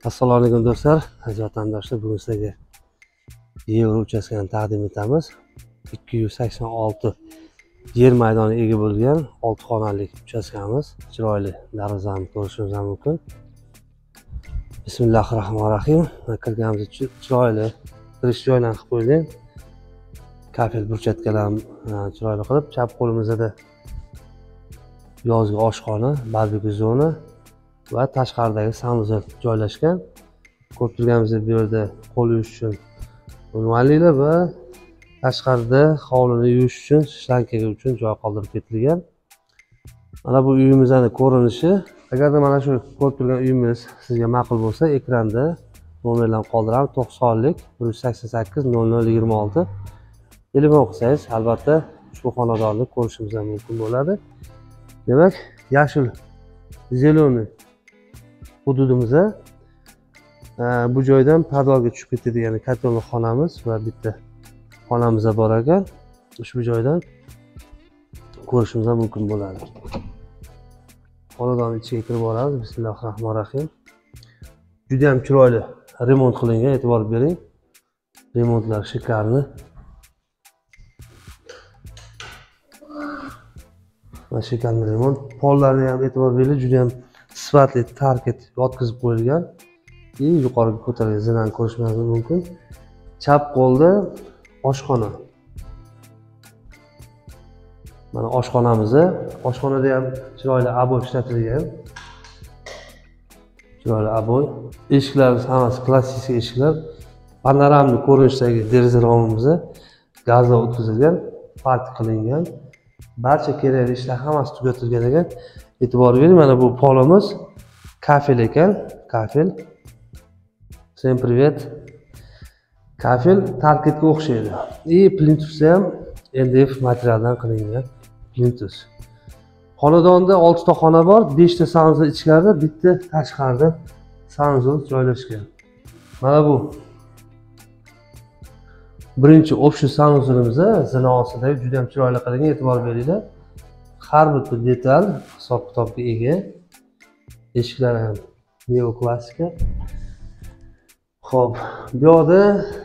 Assalomu alaykum do'stlar, aziz vatandoshlar. Bugun sizlarga Yevro uchastkasini taqdim etamiz. 286 yer maydoniga ega bo'lgan 6 xonali uchastkamiz. Chiroyli darvozani ko'rishingiz mumkin. Bismillahirrohmanirrohim. Kirganimizda chiroyli kirish joylarni qilib qo'ydik. Kafel burchatkalarni chiroyli qilib, chap qo'limizda yozgi oshxona, barbekü zona va tashqaridagi sanuzel joylashgan. Ko'rib turganimizdek, bu yerda qo'l yuvish uchun unvonliklar va tashqarida hovlini yuvish uchun shlankaga uchun joy qoldirib ketilgan. Mana bu uyimizning ko'rinishi. Agarda mana shu ko'rib turgan uyimiz sizga ma'qul bo'lsa, ekranda nomerlarni qoldiramiz. 90lik 188 0026 telefon qilsangiz, albatta ushbu xonadonni ko'rishingiz mumkin bo'ladi. Demak, yashil zeloni hududimizda bu joydan podvalga tushib ketadigan katyolni xonamiz va bitta xonamiz bor ekan. Ushbu joydan ko'rishimiz mumkin bo'ladi. Xonadon ichiga kirib boramiz. Bismillahirrohmanirrohim. Juda ham chiroyli remont qilingan, e'tibor bering. Remontlar shikarni. Mana shikarni remont. Pollarni ham e'tibor bering, juda ham sifatli tarket yotkizib qo'yilgan. Yuqoriga ko'tarilgan zinani ko'rishingiz mumkin. Chap qo'lda oshxona. Mana oshxonamizda, oshxonada ham chiroyli aboy ishlatilgan. Chiroyli aboy. Eshiklarimiz hammasi klassik eshiklar. Panoramli ko'rinishdagi deraza romimizda gazdan o'tkazilgan, park qilingan. Barcha kerakli ishlar hammasi tugatilgan ekan. E'tibor bering, mana bu polimiz kafel ekan, kafel. Всем привет. Kafel tarketga o'xshaydi. Plintusda ham MDF materialdan qilingan plintus. Xonadonda 6 ta xona bor, 5 ta sanuzel ichkarida, bitta tashqarida sanuzel joylashgan. Mana bu birinchi общий sanuzelimizda zina ostidagi juda ham chiroyli qilingan, e'tibor beringlar. Har bir detal hisob-kitobga ega. Eshiklar ham neoklassika. Xo'p, bu yerda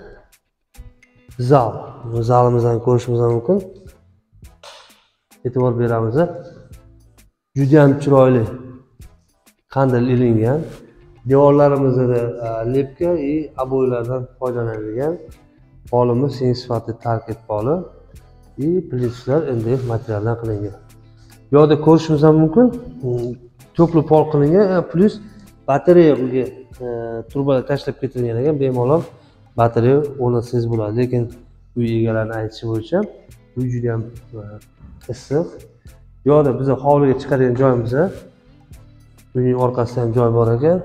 zal. Bu zalimizdan ko'rishimiz mumkin. E'tibor beramiz. Juda ham chiroyli qandil ilingan. Devorlarimizda lepka va aboylardan foydalanilgan. Polimiz keng sifatli tarket poli va plintuslar MDF materialdan qilingan. Bu yerda ko'rishimiz mumkin. To'pli pol qilingan, plus batareya bunga turbalar tashlab ketilgan ekan. Bemalol batareya o'rnatsangiz bo'ladi, lekin uy egalarining aytishi bo'yicha uy juda ham issiq. Bu yerda biz hovliga chiqadigan joyimiz, uyning orqasida ham joy bor ekan.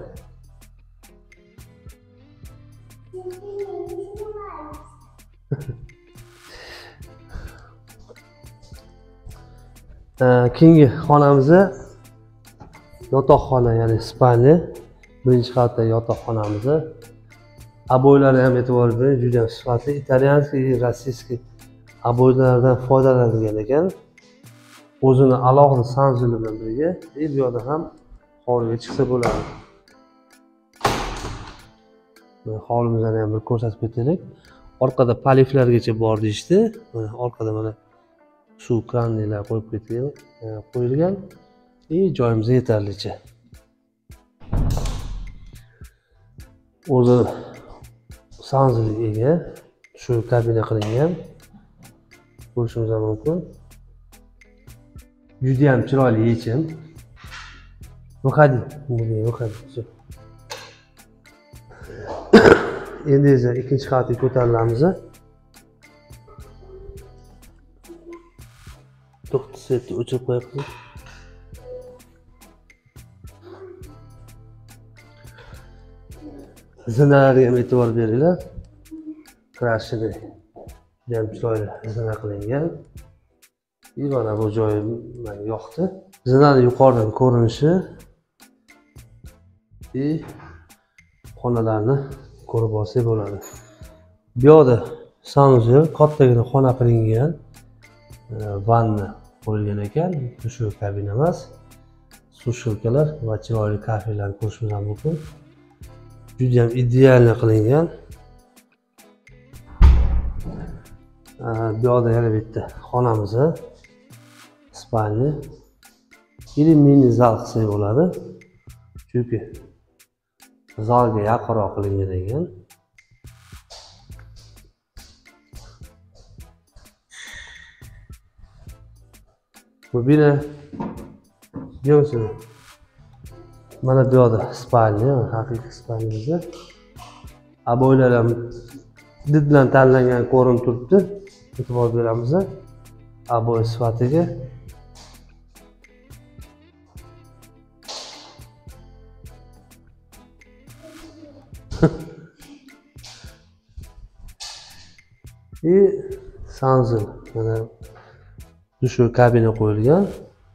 Keyingi xonamizda yotoqxona, ya'ni spalni. Birinchi qavatdagi yotoqxonamizda aboylari ham e'tibor bering, juda ham sifatli italyanskiy, rossiyskiy aboylardan foydalanilgan ekan. O'zini alohida sanuzeli bilan birga, bu yerda ham hovliga chiqsa bo'ladi. Hovlimizni ham bir ko'rsatib ketaylik. Orqada paliflargacha bor deyishdi. Mana orqada mana suv kranlar qo'yib qo'yilgan. Joyimiz yetarlicha. O'zi sanuzeliga ega, shu kabina qilingan. Ko'rishingiz mumkin. Juda ham chiroyli yechim. Выходи. Endi esa ikkinchi qavatga ko'tarilamiz. To'xtatni o'chirib qo'yamiz. Zinalarga ham e'tibor beringlar. Krashini juda ham chiroyli zina qilingan. Mana bu joy menga yoqdi. Zinaning yuqoridan ko'rinishi xonalarni ko'rib olsak bo'ladi. Bu yerda sanuzel, kattagina xona qilingan. Vanna qo'yilgan ekan. Shu kabina emas. Sushilkalar va chiroyli kafelarni ko'rishingiz mumkin. juda ham idealni qilingan. Bu yoqda yana bitta xonamiz, spalni. Или mini zal qilsak bo'ladi. Chunki zalga yaqinroq qilingan ekan. Bu bina görüyorsunuz. Mana bu yoqda spalni, haqiqiy spalnimiz. Aboylar ham did bilan tanlangan ko'rinib turibdi. E'tibor beramiz aboy sifatiga. Sanzil, mana shu kabina qo'yilgan.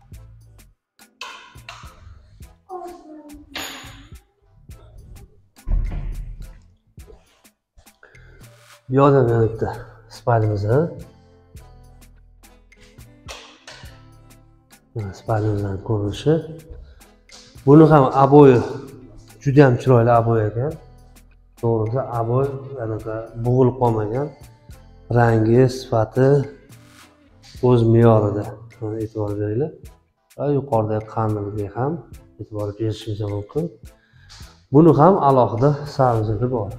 Bu yoqda yana bitta spalnimiz. Spalnimizning ko'rinishi. Buni ham aboyi juda ham chiroyli aboy ekan. To'g'risi aboy anaqa bo'g'ilib qolmagan. Rangi, sifati o'z me'yorida. E'tibor beringlar. Va yuqoridagi qandirga ham e'tibor berishingiz mumkin. Buni ham alohida sanzili bor.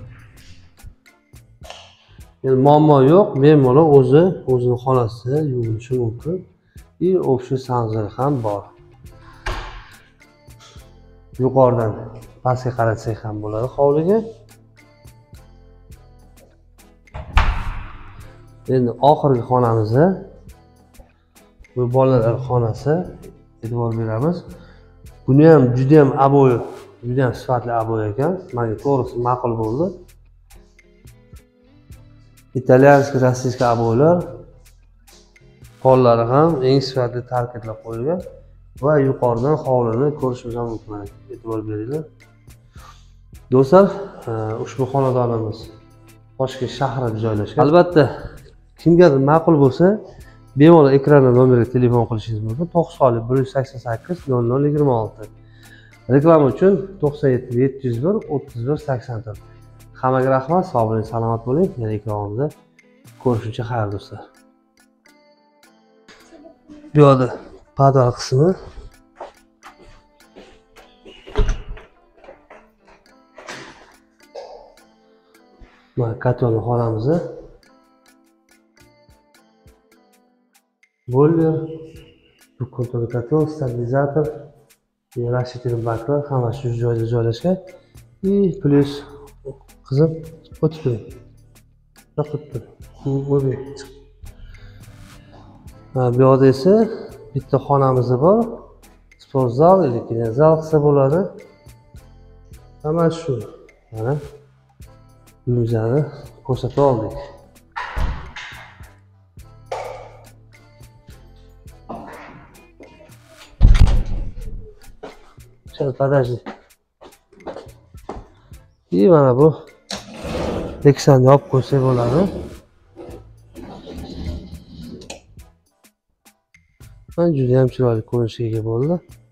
Yani muammo yo'q, bemalol o'zini xonasida yuvilishi mumkin. Общий sanzili ham bor. Yuqoridan pastga qaratsak ham bo'ladi hovliga. Endi oxirgi xonamiz, bu bolalar xonasi. E'tibor beramiz. Buni ham juda ham aboy, juda ham sifatli aboy ekan. Menga to'g'risi ma'qul bo'ldi. İtalyanskiy, rossiyskiy aboylar. Pollari ham eng sifatli tarkiblab qo'yilgan va yuqoridan hovlini ko'rishingiz mumkin. E'tibor beringlar. Do'stlar, ushbu xonadonimiz Toshkent shahrida joylashgan. Albatta, kimgadir ma'qul bo'lsa, bemalol ekranda nomerga telefon qilishingiz mumkin. 90 188 0026. Reklama uchun 97 701 31 84. Hammaga rahmat, sog' bo'ling, salomat bo'ling. Yana ekranimizda ko'rishguncha xayr do'stlar. Bu yoqda podval qismi. Mana katyonli xonamiz. Boiler, kontrol katyon, stabilizator, rashidli baklar hammasi shu joyda joylashgan. Plus qizim o'tib turing. Yoqibdi. Bu yoqda esa bitta xonamiz bor. Sport zal, lekin zal qilsa bo'ladi. Mana shu. Mana uyimizni ko'rsatib oldik. Сейчас, подожди. И mana bu tekisani yopib qo'ysak bo'ladi. Juda ham chiroyli ko'rinishga ega bo'ldi.